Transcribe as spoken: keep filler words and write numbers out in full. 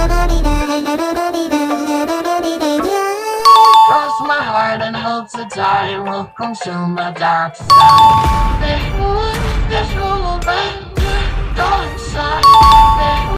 Cross my heart and hope to die will consume my dark side.